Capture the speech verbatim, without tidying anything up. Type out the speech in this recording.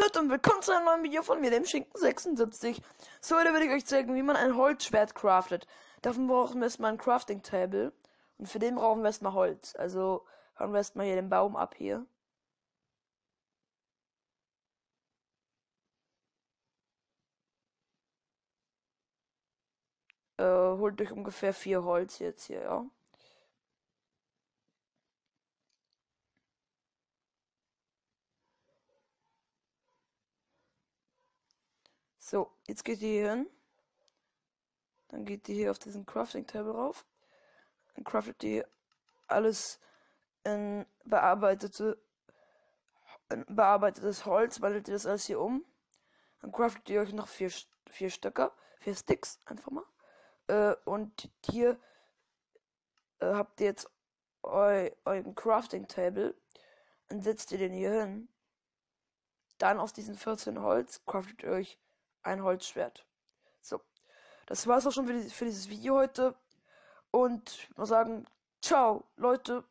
Leute und willkommen zu einem neuen Video von mir, dem Schinken sechsundsiebzig. So, heute werde ich euch zeigen, wie man ein Holzschwert craftet. Dafür brauchen wir erstmal ein Crafting Table. Und für den brauchen wir erstmal Holz. Also hauen wir erstmal hier den Baum ab hier. Äh, holt euch ungefähr vier Holz jetzt hier, ja. So, jetzt geht ihr hier hin. Dann geht ihr hier auf diesen Crafting Table rauf. Dann craftet ihr alles in bearbeitete in bearbeitetes Holz, wandelt ihr das alles hier um. Dann craftet ihr euch noch vier, vier Stöcker, vier Sticks, einfach mal. Äh, und hier äh, habt ihr jetzt eu, euren Crafting Table. Dann setzt ihr den hier hin. Dann aus diesen vierzehn Holz craftet ihr euch ein Holzschwert. So, das war's auch schon für, die, für dieses Video heute. Und ich muss sagen, ciao, Leute.